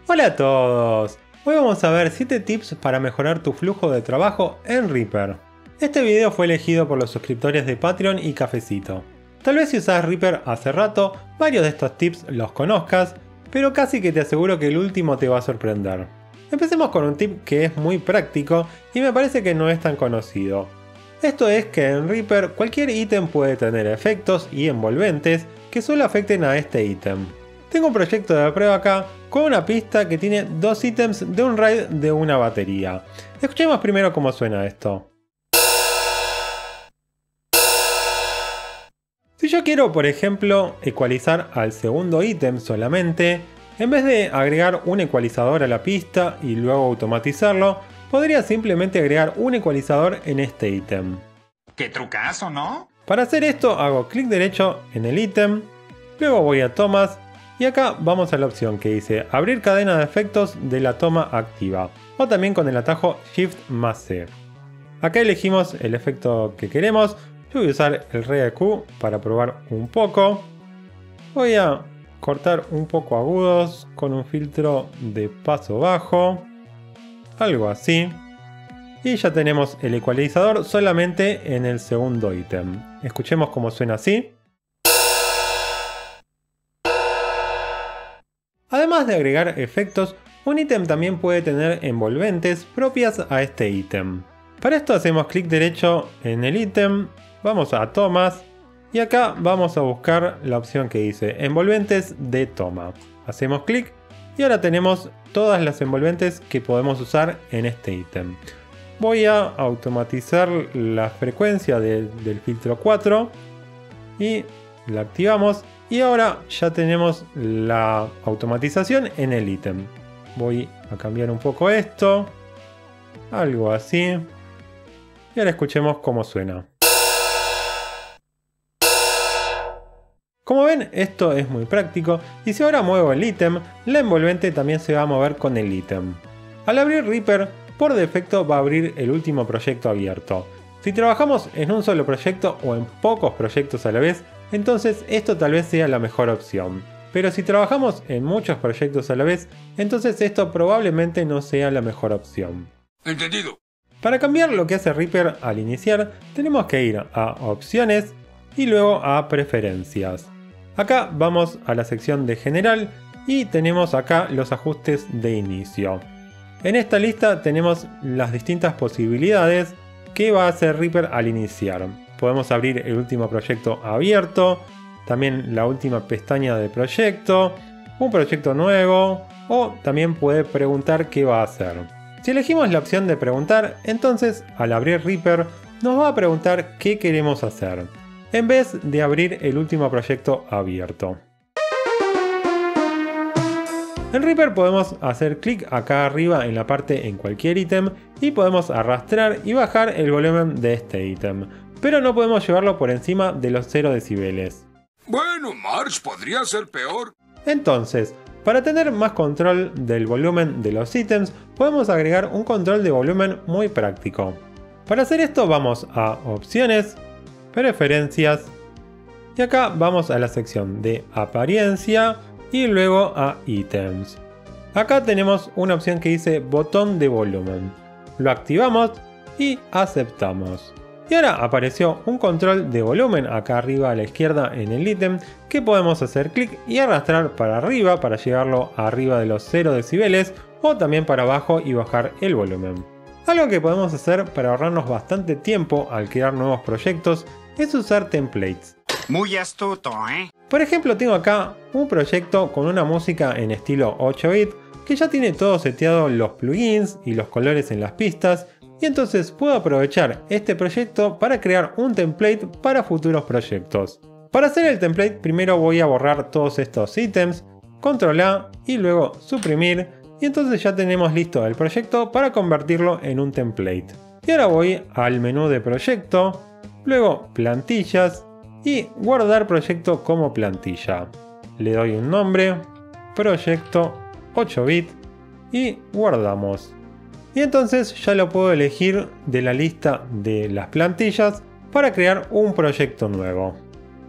Hola a todos, hoy vamos a ver 7 tips para mejorar tu flujo de trabajo en Reaper. Este video fue elegido por los suscriptores de Patreon y Cafecito. Tal vez si usas Reaper hace rato, varios de estos tips los conozcas, pero casi que te aseguro que el último te va a sorprender. Empecemos con un tip que es muy práctico y me parece que no es tan conocido. Esto es que en Reaper cualquier ítem puede tener efectos y envolventes que solo afecten a este ítem. Tengo un proyecto de prueba acá con una pista que tiene 2 ítems de un raid de una batería. Escuchemos primero cómo suena esto. Si yo quiero, por ejemplo, ecualizar al segundo ítem solamente, en vez de agregar un ecualizador a la pista y luego automatizarlo, podría simplemente agregar un ecualizador en este ítem. ¡Qué trucazo!, ¿no? Para hacer esto hago clic derecho en el ítem, luego voy a tomas y acá vamos a la opción que dice abrir cadena de efectos de la toma activa o también con el atajo Shift más C. Acá elegimos el efecto que queremos. Yo voy a usar el Rey de Q para probar un poco. Voy a cortar un poco agudos con un filtro de paso bajo, algo así. Y ya tenemos el ecualizador solamente en el segundo ítem. Escuchemos cómo suena así. Además de agregar efectos, un ítem también puede tener envolventes propias a este ítem. Para esto hacemos clic derecho en el ítem, vamos a tomas y acá vamos a buscar la opción que dice envolventes de toma. Hacemos clic y ahora tenemos todas las envolventes que podemos usar en este ítem. Voy a automatizar la frecuencia del filtro 4 y la activamos. Y ahora ya tenemos la automatización en el ítem. Voy a cambiar un poco esto. Algo así. Y ahora escuchemos cómo suena. Como ven, esto es muy práctico. Y si ahora muevo el ítem, la envolvente también se va a mover con el ítem. Al abrir Reaper, por defecto va a abrir el último proyecto abierto. Si trabajamos en un solo proyecto o en pocos proyectos a la vez, entonces esto tal vez sea la mejor opción. Pero si trabajamos en muchos proyectos a la vez, entonces esto probablemente no sea la mejor opción. Entendido. Para cambiar lo que hace Reaper al iniciar, tenemos que ir a opciones y luego a preferencias. Acá vamos a la sección de general y tenemos acá los ajustes de inicio. En esta lista tenemos las distintas posibilidades que va a hacer Reaper al iniciar. Podemos abrir el último proyecto abierto, también la última pestaña de proyecto, un proyecto nuevo o también puede preguntar qué va a hacer. Si elegimos la opción de preguntar, entonces al abrir Reaper nos va a preguntar qué queremos hacer, en vez de abrir el último proyecto abierto. En Reaper podemos hacer clic acá arriba en la parte en cualquier ítem y podemos arrastrar y bajar el volumen de este ítem, pero no podemos llevarlo por encima de los 0 decibeles. Bueno, Marge, podría ser peor. Entonces, para tener más control del volumen de los ítems, podemos agregar un control de volumen muy práctico. Para hacer esto vamos a opciones, preferencias y acá vamos a la sección de apariencia y luego a ítems. Acá tenemos una opción que dice botón de volumen. Lo activamos y aceptamos. Y ahora apareció un control de volumen acá arriba a la izquierda en el ítem que podemos hacer clic y arrastrar para arriba para llevarlo arriba de los 0 decibeles o también para abajo y bajar el volumen. Algo que podemos hacer para ahorrarnos bastante tiempo al crear nuevos proyectos es usar templates. Muy astuto, ¿eh? Por ejemplo, tengo acá un proyecto con una música en estilo 8 bit que ya tiene todo seteado los plugins y los colores en las pistas y entonces puedo aprovechar este proyecto para crear un template para futuros proyectos. Para hacer el template primero voy a borrar todos estos ítems, control A y luego suprimir y entonces ya tenemos listo el proyecto para convertirlo en un template. Y ahora voy al menú de proyecto, luego plantillas y guardar proyecto como plantilla. Le doy un nombre, proyecto 8 bit y guardamos. Y entonces ya lo puedo elegir de la lista de las plantillas para crear un proyecto nuevo.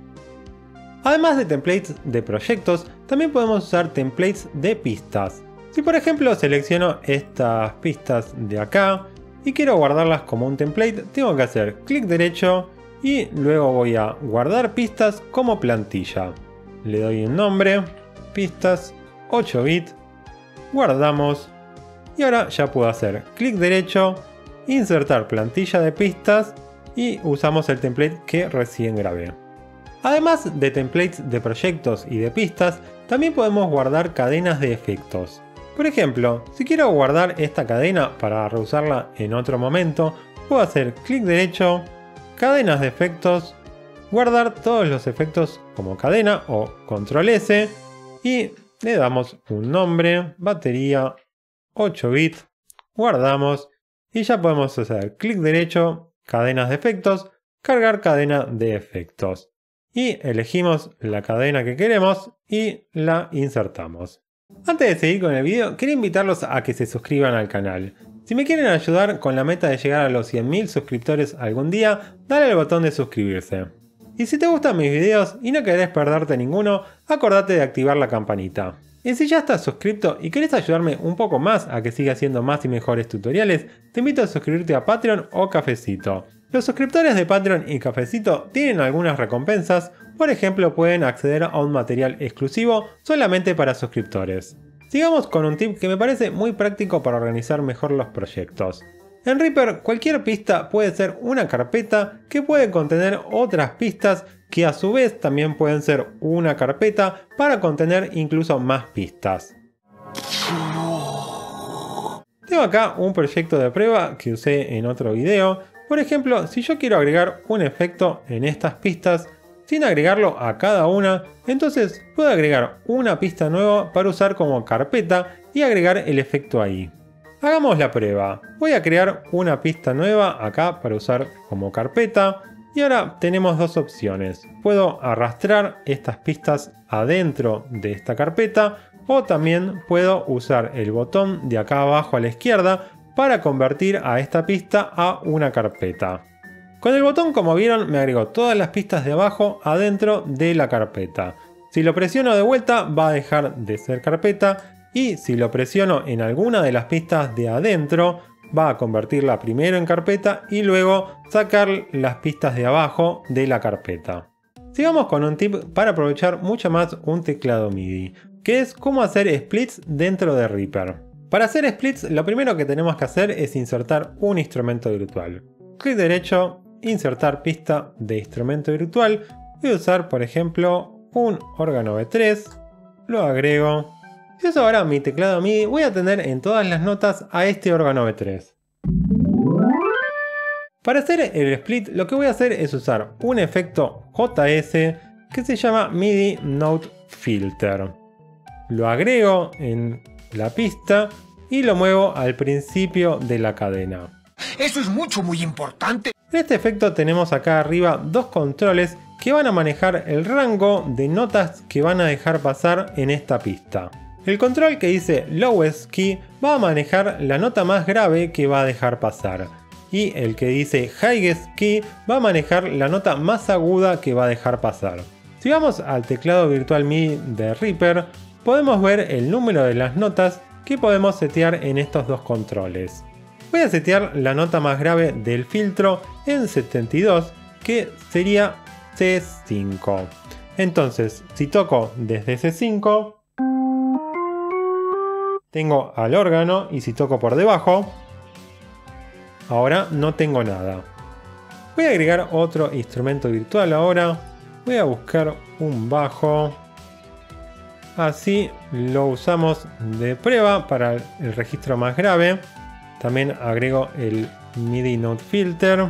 Además de templates de proyectos, también podemos usar templates de pistas. Si por ejemplo selecciono estas pistas de acá y quiero guardarlas como un template, tengo que hacer clic derecho y luego voy a guardar pistas como plantilla. Le doy un nombre, pistas 8 bits, guardamos y ahora ya puedo hacer clic derecho, insertar plantilla de pistas y usamos el template que recién grabé. Además de templates de proyectos y de pistas, también podemos guardar cadenas de efectos. Por ejemplo, si quiero guardar esta cadena para reusarla en otro momento, puedo hacer clic derecho, cadenas de efectos, guardar todos los efectos como cadena o control S y le damos un nombre, batería 8 bits, guardamos y ya podemos hacer clic derecho, cadenas de efectos, cargar cadena de efectos. Y elegimos la cadena que queremos y la insertamos. Antes de seguir con el video, quería invitarlos a que se suscriban al canal. Si me quieren ayudar con la meta de llegar a los 100.000 suscriptores algún día, dale al botón de suscribirse. Y si te gustan mis videos y no querés perderte ninguno, acordate de activar la campanita. Y si ya estás suscrito y querés ayudarme un poco más a que siga haciendo más y mejores tutoriales, te invito a suscribirte a Patreon o Cafecito. Los suscriptores de Patreon y Cafecito tienen algunas recompensas, por ejemplo pueden acceder a un material exclusivo solamente para suscriptores. Sigamos con un tip que me parece muy práctico para organizar mejor los proyectos. En Reaper cualquier pista puede ser una carpeta que puede contener otras pistas que a su vez también pueden ser una carpeta para contener incluso más pistas. Tengo acá un proyecto de prueba que usé en otro video. Por ejemplo, si yo quiero agregar un efecto en estas pistas sin agregarlo a cada una, entonces puedo agregar una pista nueva para usar como carpeta y agregar el efecto ahí. Hagamos la prueba. Voy a crear una pista nueva acá para usar como carpeta y ahora tenemos dos opciones. Puedo arrastrar estas pistas adentro de esta carpeta o también puedo usar el botón de acá abajo a la izquierda para convertir a esta pista a una carpeta. Con el botón, como vieron, me agregó todas las pistas de abajo adentro de la carpeta. Si lo presiono de vuelta va a dejar de ser carpeta y si lo presiono en alguna de las pistas de adentro va a convertirla primero en carpeta y luego sacar las pistas de abajo de la carpeta. Sigamos con un tip para aprovechar mucho más un teclado MIDI, que es cómo hacer splits dentro de Reaper. Para hacer splits, lo primero que tenemos que hacer es insertar un instrumento virtual. Clic derecho, insertar pista de instrumento virtual. Voy a usar, por ejemplo, un órgano B3. Lo agrego. Si uso ahora mi teclado MIDI, voy a tener en todas las notas a este órgano B3. Para hacer el split, lo que voy a hacer es usar un efecto JS que se llama MIDI Note Filter. Lo agrego en la pista y lo muevo al principio de la cadena. Eso es muy importante. En este efecto tenemos acá arriba dos controles que van a manejar el rango de notas que van a dejar pasar en esta pista. El control que dice Lowest Key va a manejar la nota más grave que va a dejar pasar. Y el que dice Highest Key va a manejar la nota más aguda que va a dejar pasar. Si vamos al teclado virtual MIDI de Reaper, podemos ver el número de las notas que podemos setear en estos dos controles. Voy a setear la nota más grave del filtro en 72, que sería C5. Entonces, si toco desde C5, tengo al órgano, y si toco por debajo, ahora no tengo nada. Voy a agregar otro instrumento virtual ahora. Voy a buscar un bajo. Así lo usamos de prueba para el registro más grave. También agrego el MIDI Note Filter.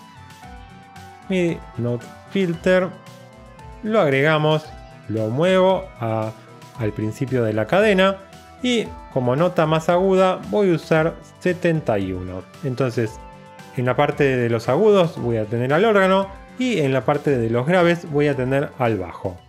MIDI Note Filter. Lo agregamos, lo muevo al principio de la cadena. Y como nota más aguda voy a usar 71. Entonces en la parte de los agudos voy a tener al órgano y en la parte de los graves voy a tener al bajo.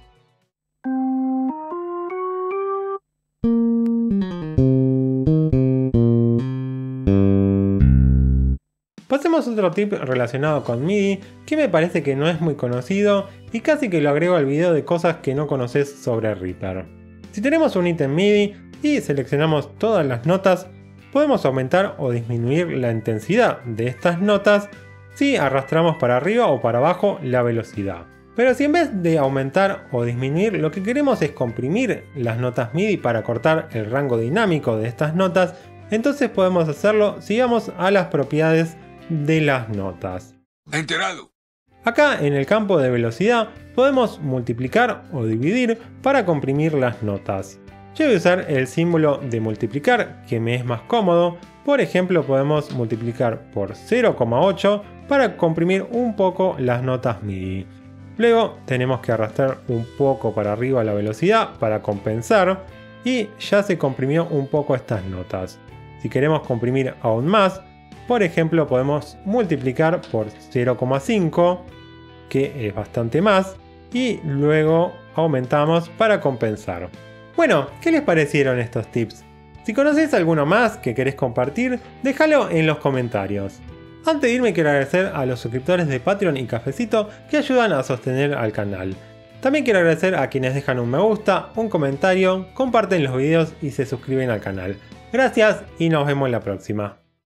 Pasemos a otro tip relacionado con MIDI que me parece que no es muy conocido y casi que lo agrego al video de cosas que no conoces sobre Reaper. Si tenemos un ítem MIDI, y seleccionamos todas las notas, podemos aumentar o disminuir la intensidad de estas notas si arrastramos para arriba o para abajo la velocidad. Pero si en vez de aumentar o disminuir lo que queremos es comprimir las notas MIDI para cortar el rango dinámico de estas notas, entonces podemos hacerlo si vamos a las propiedades de las notas. Enterado. Acá en el campo de velocidad podemos multiplicar o dividir para comprimir las notas. Yo voy a usar el símbolo de multiplicar, que me es más cómodo. Por ejemplo, podemos multiplicar por 0,8 para comprimir un poco las notas MIDI. Luego tenemos que arrastrar un poco para arriba la velocidad para compensar y ya se comprimió un poco estas notas. Si queremos comprimir aún más, por ejemplo, podemos multiplicar por 0,5, que es bastante más, y luego aumentamos para compensar. Bueno, ¿qué les parecieron estos tips? Si conocéis alguno más que querés compartir, déjalo en los comentarios. Antes de irme quiero agradecer a los suscriptores de Patreon y Cafecito que ayudan a sostener al canal. También quiero agradecer a quienes dejan un me gusta, un comentario, comparten los videos y se suscriben al canal. Gracias y nos vemos la próxima.